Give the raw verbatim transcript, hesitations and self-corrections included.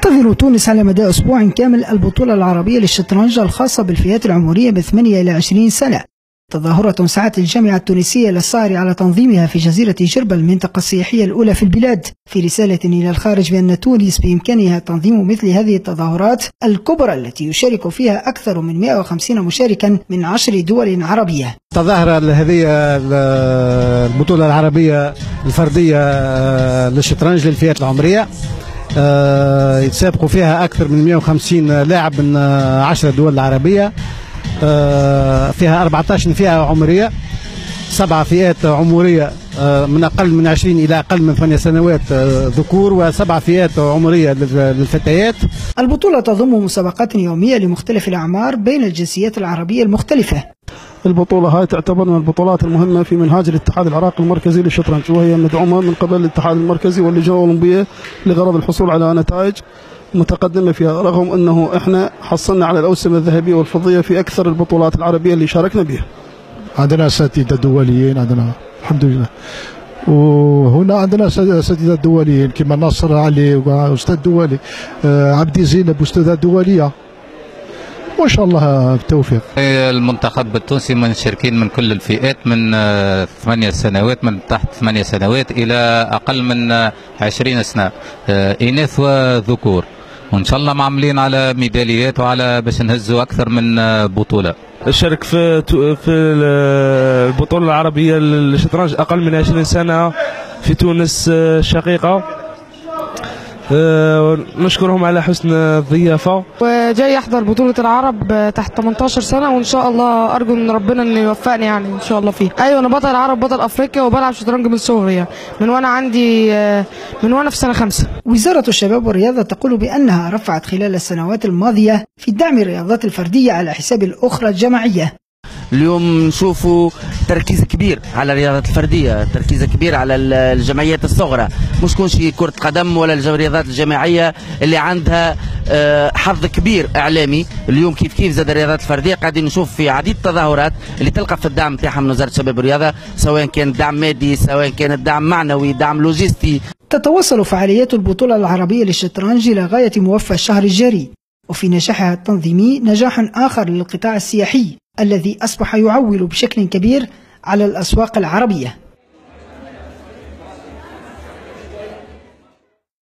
تنتظر تونس على مدى أسبوع كامل البطولة العربية للشطرنج الخاصة بالفئات العمرية من ثمانية إلى عشرين سنة. تظاهرة سعت الجامعة التونسية للصائر على تنظيمها في جزيرة جربة المنطقة السياحية الأولى في البلاد، في رسالة إلى الخارج بأن تونس بإمكانها تنظيم مثل هذه التظاهرات الكبرى التي يشارك فيها أكثر من مئة وخمسين مشاركا من عشر دول عربية. تظاهرة هذه البطولة العربية الفردية للشطرنج للفئات العمرية، يتسابقوا فيها أكثر من مئة وخمسين لاعب من عشر دول عربية، فيها أربعة عشر فئة عمرية، سبع فئات عمرية من أقل من عشرين إلى أقل من ثمانية سنوات ذكور، وسبع فئات عمرية للفتيات. البطولة تضم مسابقات يومية لمختلف الأعمار بين الجنسيات العربية المختلفة. البطولة هاي تعتبر من البطولات المهمة في منهاج الاتحاد العراقي المركزي للشطرنج، وهي مدعومة من قبل الاتحاد المركزي واللجنة الأولمبية لغرض الحصول على نتائج متقدمة فيها، رغم أنه إحنا حصلنا على الأوسمة الذهبية والفضية في أكثر البطولات العربية اللي شاركنا بها. عندنا أساتذة دوليين، عندنا الحمد لله، وهنا عندنا أساتذة دوليين كما ناصر علي وأستاذ دولي، عبدي زينب أستاذة دولية، وإن شاء الله بالتوفيق. المنتخب التونسي منشاركين من كل الفئات، من ثمانية سنوات، من تحت ثمانية سنوات إلى أقل من عشرين سنة، إناث وذكور، وإن شاء الله معملين على ميداليات وعلى باش نهزوا أكثر من بطولة. شارك في في البطولة العربية للشطرنج أقل من عشرين سنة في تونس الشقيقة. أه نشكرهم على حسن الضيافة. وجاي أحضر بطولة العرب تحت ثمانية عشر سنة، وإن شاء الله أرجو من ربنا إنه يوفقني يعني إن شاء الله فيه. أيوة أنا بطل العرب، بطل أفريقيا، وبلعب شطرنج من صغري يعني، من وأنا عندي من وأنا في سنة خمسة. وزارة الشباب والرياضة تقول بأنها رفعت خلال السنوات الماضية في دعم الرياضات الفردية على حساب الأخرى الجماعية. اليوم نشوفوا تركيز كبير على الرياضات الفرديه، تركيز كبير على الجمعيات الصغرى، مش كل شيء كره قدم ولا الرياضات الجماعيه اللي عندها حظ كبير اعلامي. اليوم كيف كيف زاد الرياضات الفرديه قاعدين نشوف في عديد التظاهرات اللي تلقى في الدعم نتاعها من وزاره الشباب والرياضه، سواء كان دعم مادي، سواء كان دعم معنوي، دعم لوجستي. تتواصل فعاليات البطوله العربيه للشطرنج الى غايه موفى الشهر الجاري، وفي نجاحها التنظيمي نجاح اخر للقطاع السياحي الذي أصبح يعول بشكل كبير على الأسواق العربية.